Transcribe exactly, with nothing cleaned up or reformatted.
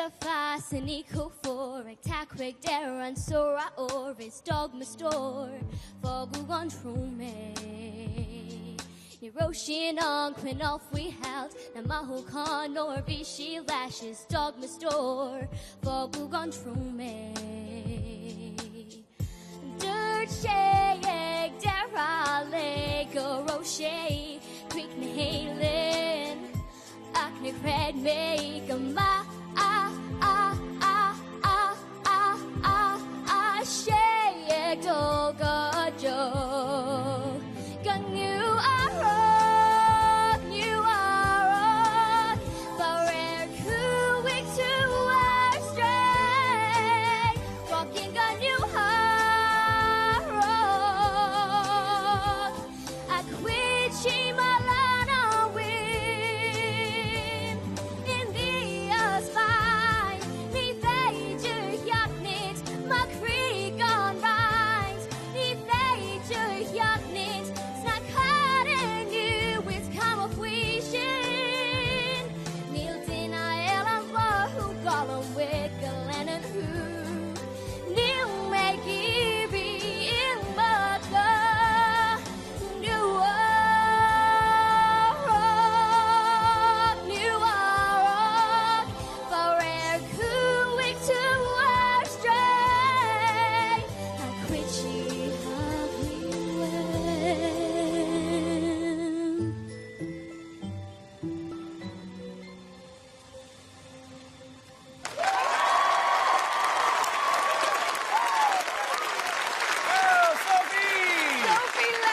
a fascinico for a tackweg der and sora or his dogma store for gugon trume. Niroshin on Quinn off we held Namaho con or Vichy lashes dogma store for gugon trume. Dirt shake dera lego roche Creek Nahalen Acne Red May